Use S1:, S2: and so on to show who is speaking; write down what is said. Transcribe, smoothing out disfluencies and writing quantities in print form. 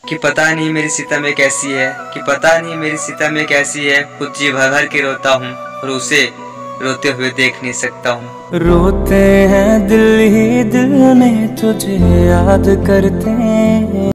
S1: कि पता नहीं मेरी सीता में कैसी है, कि पता नहीं मेरी सीता में कैसी है। खुद जी भर भर के रोता हूँ और उसे रोते हुए देख नहीं सकता हूँ।
S2: रोते हैं दिल ही दिल में तुझे याद करते हैं।